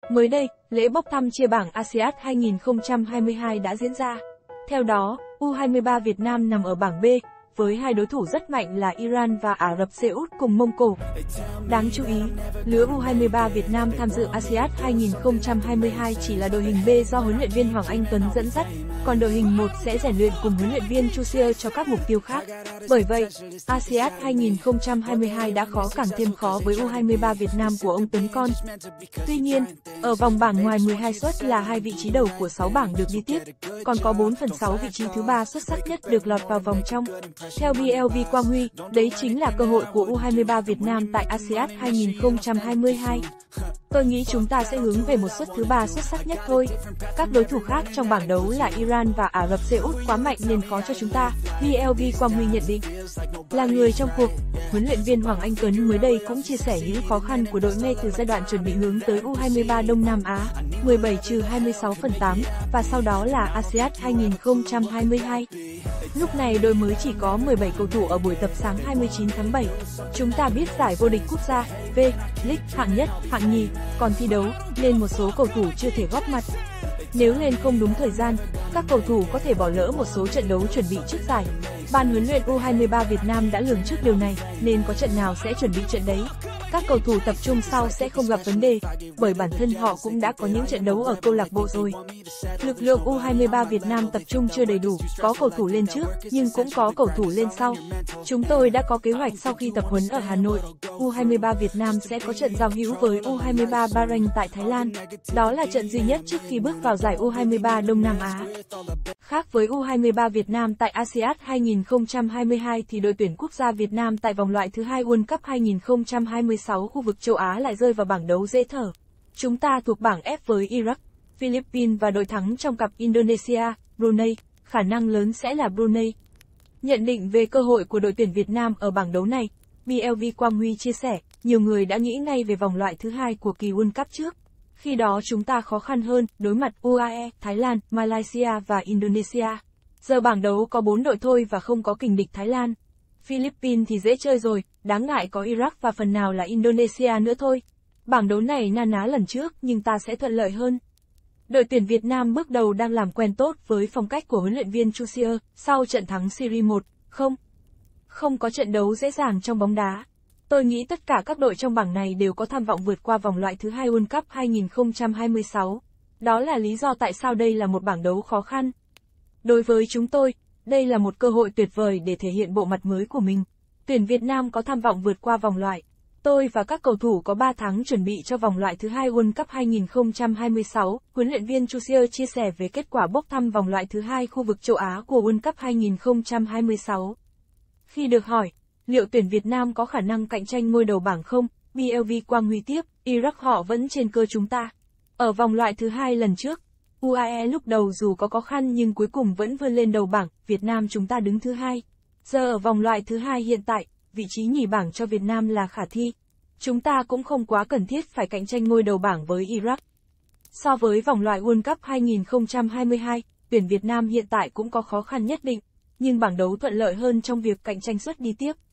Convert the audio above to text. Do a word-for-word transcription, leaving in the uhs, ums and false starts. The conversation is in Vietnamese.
Mới đây, lễ bốc thăm chia bảng a si át hai không hai hai đã diễn ra. Theo đó, u hai mươi ba Việt Nam nằm ở bảng B, với hai đối thủ rất mạnh là Iran và Ả Rập Xê Út cùng Mông Cổ. Đáng chú ý, lứa u hai mươi ba Việt Nam tham dự a si át hai không hai hai chỉ là đội hình B do huấn luyện viên Hoàng Anh Tuấn dẫn dắt, còn đội hình một sẽ rèn luyện cùng huấn luyện viên Chu Xie cho các mục tiêu khác. Bởi vậy, a si át hai không hai hai đã khó càng thêm khó với u hai mươi ba Việt Nam của ông Tuấn Con. Tuy nhiên, ở vòng bảng ngoài mười hai suất là hai vị trí đầu của sáu bảng được đi tiếp, còn có bốn phần sáu vị trí thứ ba xuất sắc nhất được lọt vào vòng trong. Theo bê lờ vê Quang Huy, đấy chính là cơ hội của u hai mươi ba Việt Nam tại a si át hai không hai hai. Tôi nghĩ chúng ta sẽ hướng về một suất thứ ba xuất sắc nhất thôi. Các đối thủ khác trong bảng đấu là Iran và Ả Rập Xê Út quá mạnh nên khó cho chúng ta, bê lờ vê Quang Huy nhận định. Là người trong cuộc, huấn luyện viên Hoàng Anh Tuấn mới đây cũng chia sẻ những khó khăn của đội ngay từ giai đoạn chuẩn bị hướng tới u hai mươi ba Đông Nam Á, mười bảy trừ hai mươi sáu phần tám, và sau đó là a si át hai không hai hai. Lúc này đội mới chỉ có mười bảy cầu thủ ở buổi tập sáng hai mươi chín tháng bảy. Chúng ta biết giải vô địch quốc gia, V-League, hạng nhất, hạng nhì, còn thi đấu, nên một số cầu thủ chưa thể góp mặt. Nếu lên không đúng thời gian, các cầu thủ có thể bỏ lỡ một số trận đấu chuẩn bị trước giải. Ban huấn luyện u hai mươi ba Việt Nam đã lường trước điều này, nên có trận nào sẽ chuẩn bị trận đấy. Các cầu thủ tập trung sau sẽ không gặp vấn đề, bởi bản thân họ cũng đã có những trận đấu ở câu lạc bộ rồi. Lực lượng u hai mươi ba Việt Nam tập trung chưa đầy đủ, có cầu thủ lên trước, nhưng cũng có cầu thủ lên sau. Chúng tôi đã có kế hoạch sau khi tập huấn ở Hà Nội, u hai mươi ba Việt Nam sẽ có trận giao hữu với u hai mươi ba Bahrain tại Thái Lan. Đó là trận duy nhất trước khi bước vào giải u hai mươi ba Đông Nam Á. Khác với u hai mươi ba Việt Nam tại a si át hai không hai hai thì đội tuyển quốc gia Việt Nam tại vòng loại thứ hai World Cup hai không hai sáu khu vực châu Á lại rơi vào bảng đấu dễ thở. Chúng ta thuộc bảng F với Iraq, Philippines và đội thắng trong cặp Indonesia, Brunei, khả năng lớn sẽ là Brunei. Nhận định về cơ hội của đội tuyển Việt Nam ở bảng đấu này, bê lờ vê Quang Huy chia sẻ, nhiều người đã nghĩ ngay về vòng loại thứ hai của kỳ World Cup trước. Khi đó chúng ta khó khăn hơn, đối mặt u a e, Thái Lan, Malaysia và Indonesia. Giờ bảng đấu có bốn đội thôi và không có kình địch Thái Lan. Philippines thì dễ chơi rồi, đáng ngại có Iraq và phần nào là Indonesia nữa thôi. Bảng đấu này na ná lần trước nhưng ta sẽ thuận lợi hơn. Đội tuyển Việt Nam bước đầu đang làm quen tốt với phong cách của huấn luyện viên Chu Xie sau trận thắng Syria một không. Không có trận đấu dễ dàng trong bóng đá. Tôi nghĩ tất cả các đội trong bảng này đều có tham vọng vượt qua vòng loại thứ hai World Cup hai không hai sáu. Đó là lý do tại sao đây là một bảng đấu khó khăn. Đối với chúng tôi, đây là một cơ hội tuyệt vời để thể hiện bộ mặt mới của mình. Tuyển Việt Nam có tham vọng vượt qua vòng loại. Tôi và các cầu thủ có ba tháng chuẩn bị cho vòng loại thứ hai World Cup hai không hai sáu, huấn luyện viên Chu Xie chia sẻ về kết quả bốc thăm vòng loại thứ hai khu vực châu Á của World Cup hai không hai sáu. Khi được hỏi, liệu tuyển Việt Nam có khả năng cạnh tranh ngôi đầu bảng không, bê lờ vê Quang Huy tiếp, Iraq họ vẫn trên cơ chúng ta. Ở vòng loại thứ hai lần trước, u a e lúc đầu dù có khó khăn nhưng cuối cùng vẫn vươn lên đầu bảng, Việt Nam chúng ta đứng thứ hai. Giờ ở vòng loại thứ hai hiện tại, vị trí nhì bảng cho Việt Nam là khả thi. Chúng ta cũng không quá cần thiết phải cạnh tranh ngôi đầu bảng với Iraq. So với vòng loại World Cup hai không hai hai, tuyển Việt Nam hiện tại cũng có khó khăn nhất định, nhưng bảng đấu thuận lợi hơn trong việc cạnh tranh suất đi tiếp.